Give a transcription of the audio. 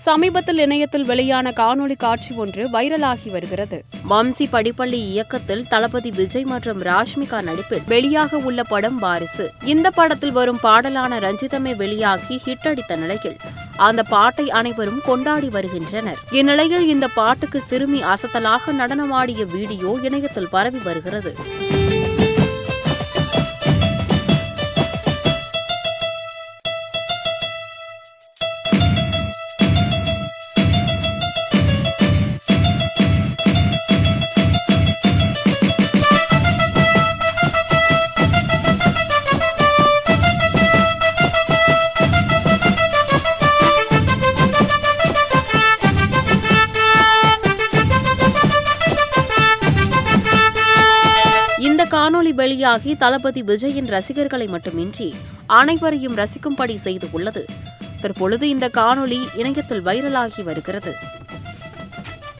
சமீபத்தில் இணையத்தில் வெளியான காணொலி காட்சி ஒன்று வைரலாகி வருகிறது. வம்சி படிப்பள்ளி இயக்கத்தில் தளபதி விஜய் மற்றும் ராஷ்மிகா நடிப்பில் வெளியாக உள்ள படம் வாரிசு. இந்த படத்தில் வரும் பாடலான ரஞ்சிதமே வெளியாகி ஹிட் அடித்த நிலையில் அந்த பாட்டை அனைவரும் கொண்டாடி வருகின்றனர். இந்நிலையில் இந்த பாட்டுக்கு சிறுமி அசத்தலாக நடனமாடிய வீடியோ இணையத்தில் பரவி வருகிறது. இந்த காணொலி வெளியாகி தளபதி விஜயின் ரசிகர்களை மட்டுமின்றி அனைவரையும் ரசிக்கும்படி செய்து உள்ளது. தற்பொழுது இந்த காணொலி இணையத்தில் வைரலாகி வருகிறது.